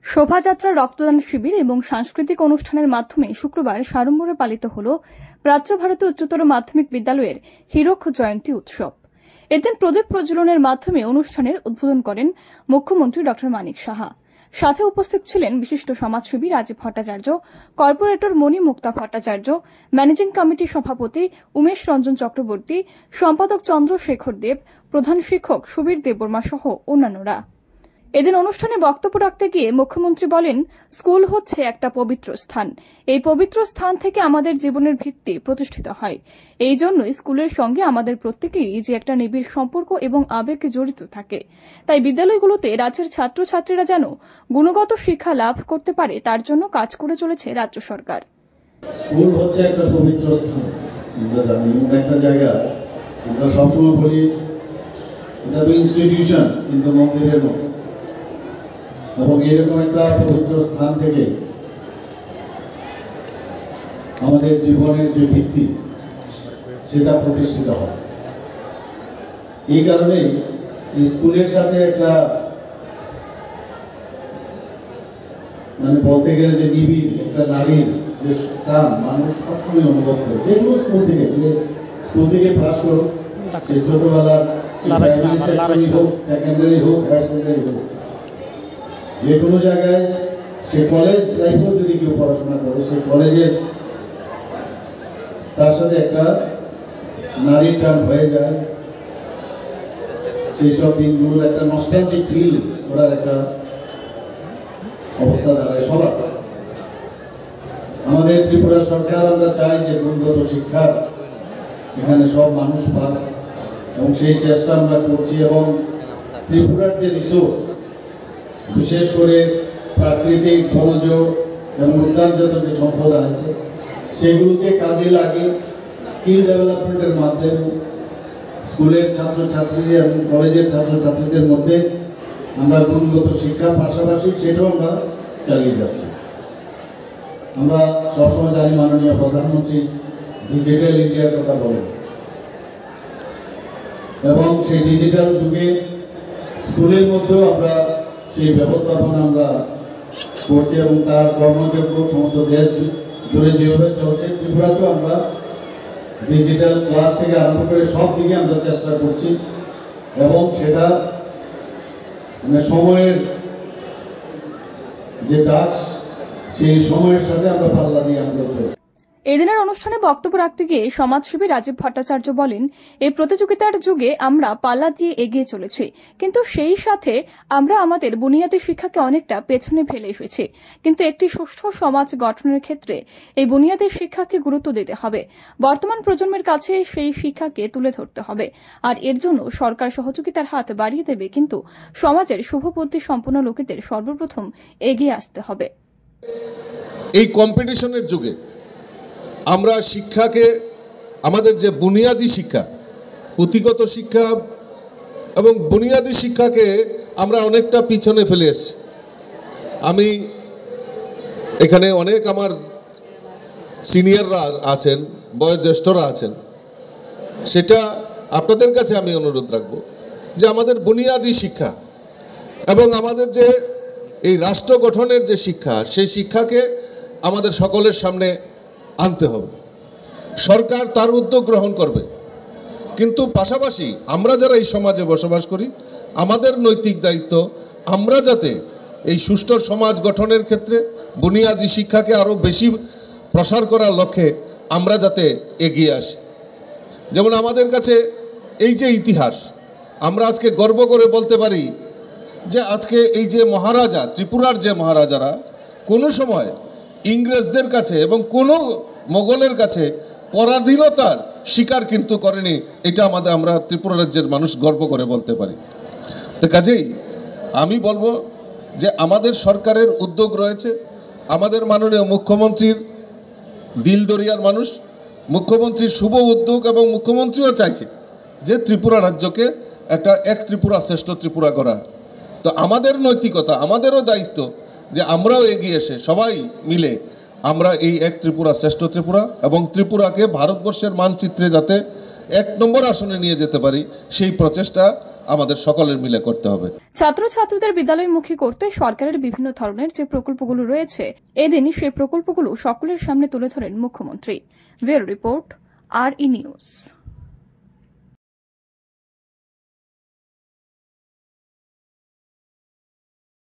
শোভাযাত্রা, রক্তদান শিবির এবং সাংস্কৃতিক অনুষ্ঠানের মাধ্যমে শুক্রবার সাড়ম্বরে পালিত হল প্রাচ্য ভারতীয় উচ্চতর মাধ্যমিক বিদ্যালয়ের হীরক জয়ন্তী উৎসব। এদিন প্রদীপ প্রজ্বলনের মাধ্যমে অনুষ্ঠানের উদ্বোধন করেন মুখ্যমন্ত্রী ড মানিক সাহা। সাথে উপস্থিত ছিলেন বিশিষ্ট সমাজসেবী রাজীব ভট্টাচার্য, কর্পোরেটর মণি মুক্তা ভট্টাচার্য, ম্যানেজিং কমিটির সভাপতি উমেশ রঞ্জন চক্রবর্তী, সম্পাদক চন্দ্রশেখর দেব, প্রধান শিক্ষক সুবীর দেববর্মা সহ অন্যান্যরা। এদিন অনুষ্ঠানে বক্তব্য রাখতে গিয়ে মুখ্যমন্ত্রী বলেন, স্কুল হচ্ছে একটা পবিত্র স্থান। এই পবিত্র স্থান থেকে আমাদের জীবনের ভিত্তি প্রতিষ্ঠিত হয়। এই জন্যই স্কুলের সঙ্গে আমাদের প্রত্যেকেরই যে একটা নিবিড় সম্পর্ক এবং আবেগ জড়িত থাকে। তাই বিদ্যালয়গুলোতে রাজ্যের ছাত্রছাত্রীরা যেন গুণগত শিক্ষা লাভ করতে পারে, তার জন্য কাজ করে চলেছে রাজ্য সরকার। স্কুল হচ্ছে একটা পবিত্র স্থান, একটা জায়গা। আমরা সবসময় বলি এটা তো ইনস্টিটিউশন, কিন্তু মন্দিরের মতো। এবং এরকম একটা পবিত্র স্থান থেকে আমাদের জীবনের যে ভিত্তি সেটা প্রতিষ্ঠিত হয়। এই কারণে স্কুলের সাথে একটা বলতে গেলে যে নিবিড় একটা নারীর যে টান মানুষ সবসময় অনুভব করে। যেগুলো স্কুল থেকে পাস করো, ছোটবেলার হোক, সেকেন্ডারি হোক, হায়ার সেকেন্ডারি হোক, যে কোনো জায়গায় সে কলেজ লাইফেও যদি কেউ পড়াশোনা করে, সে কলেজের তার সাথে একটা নারীর টান হয়ে যায়। সেই সব দিনগুলোর একটা নস্টালজিক ফিল করার একটা অবস্থা দাঁড়ায় সবার। আমাদের ত্রিপুরা সরকার, আমরা চাই যে গুণগত শিক্ষা এখানে সব মানুষ পাক, এবং সেই চেষ্টা আমরা করছি। এবং ত্রিপুরার যে রিসোর্স, বিশেষ করে প্রাকৃতিক, বনজ এবং উদ্যানজাত যে সম্পদ আছে, সেগুলোকে কাজে লাগিয়ে স্কিল ডেভেলপমেন্টের মাধ্যমে স্কুলের ছাত্রছাত্রীদের এবং কলেজের ছাত্রছাত্রীদের মধ্যে আমরা গুণগত শিক্ষার পাশাপাশি সেটাও আমরা চালিয়ে যাচ্ছি। আমরা সবসময় জানি মাননীয় প্রধানমন্ত্রী ডিজিটাল ইন্ডিয়ার কথা বলেন, এবং সেই ডিজিটাল যুগে স্কুলের মধ্যেও আমরা সেই ব্যবস্থাপনা আমরা করছি, এবং তার কর্মযোগ্য সমস্ত দেশ জুড়ে যেভাবে চলছে, ত্রিপুরাতেও আমরা ডিজিটাল ক্লাস থেকে আরম্ভ করে সব দিকে আমরা চেষ্টা করছি। এবং সেটা সময়ের যে ডাক, সেই সময়ের সাথে আমরা পাল্লা দিয়ে আমরা চলছি। এদিনের অনুষ্ঠানে বক্তব্য রাখতে গিয়ে সমাজসেবী রাজীব ভট্টাচার্য বলেন, এই প্রতিযোগিতার যুগে আমরা পাল্লা দিয়ে এগিয়ে চলেছি, কিন্তু সেই সাথে আমরা আমাদের বুনিয়াদী শিক্ষাকে অনেকটা পেছনে ফেলে এসেছি। কিন্তু একটি সুষ্ঠু সমাজ গঠনের ক্ষেত্রে এই বুনিয়াদী শিক্ষাকে গুরুত্ব দিতে হবে। বর্তমান প্রজন্মের কাছে সেই শিক্ষাকে তুলে ধরতে হবে, আর এর জন্য সরকার সহযোগিতার হাত বাড়িয়ে দেবে, কিন্তু সমাজের শুভবুদ্ধি সম্পন্ন লোকেদের সর্বপ্রথম এগিয়ে আসতে হবে। এই কম্পিটিশনের যুগে আমরা শিক্ষাকে, আমাদের যে বুনিয়াদী শিক্ষা, পুঁথিগত শিক্ষা এবং বুনিয়াদী শিক্ষাকে আমরা অনেকটা পিছনে ফেলে এসেছি। আমি এখানে অনেক আমার সিনিয়ররা আছেন, বয়োজ্যেষ্ঠরা আছেন, সেটা আপনাদের কাছে আমি অনুরোধ রাখব যে আমাদের বুনিয়াদী শিক্ষা এবং আমাদের যে এই রাষ্ট্র গঠনের যে শিক্ষা, সেই শিক্ষাকে আমাদের সকলের সামনে আনতে হবে। সরকার তার উদ্যোগ গ্রহণ করবে, কিন্তু পাশাপাশি আমরা যারা এই সমাজে বসবাস করি, আমাদের নৈতিক দায়িত্ব আমরা যাতে এই সুষ্ঠু সমাজ গঠনের ক্ষেত্রে বুনিয়াদী শিক্ষাকে আরও বেশি প্রসার করার লক্ষ্যে আমরা যাতে এগিয়ে আসি। যেমন আমাদের কাছে এই যে ইতিহাস, আমরা আজকে গর্ব করে বলতে পারি যে আজকে এই যে মহারাজা, ত্রিপুরার যে মহারাজারা কোনো সময় ইংরেজদের কাছে এবং কোনো মোগলের কাছে পরাধীনতার শিকার কিন্তু করেনি। এটা আমরা ত্রিপুরা রাজ্যের মানুষ গর্ব করে বলতে পারি। তো কাজেই আমি বলবো যে আমাদের সরকারের উদ্যোগ রয়েছে, আমাদের মাননীয় মুখ্যমন্ত্রীর দিল দরিয়ার মানুষ, মুখ্যমন্ত্রীর শুভ উদ্যোগ, এবং মুখ্যমন্ত্রীও চাইছে যে ত্রিপুরা রাজ্যকে একটা এক ত্রিপুরা শ্রেষ্ঠ ত্রিপুরা করা। তো আমাদের নৈতিকতা, আমাদেরও দায়িত্ব যে আমরাও এগিয়ে এসে সবাই মিলে আমরা এই এক ত্রিপুরা শ্রেষ্ঠ ত্রিপুরা এবং ত্রিপুরাকে ভারতবর্ষের মানচিত্রে যাতে 1 নম্বর আসনে নিয়ে যেতে পারি, সেই প্রচেষ্টা আমাদের সকলের মিলে করতে হবে। ছাত্রছাত্রীদের বিদ্যালয়মুখী করতে সরকারের বিভিন্ন ধরনের যে প্রকল্পগুলো রয়েছে, এদিন সেই প্রকল্পগুলো সকলের সামনে তুলে ধরেন মুখ্যমন্ত্রী। Bureau report, RE news.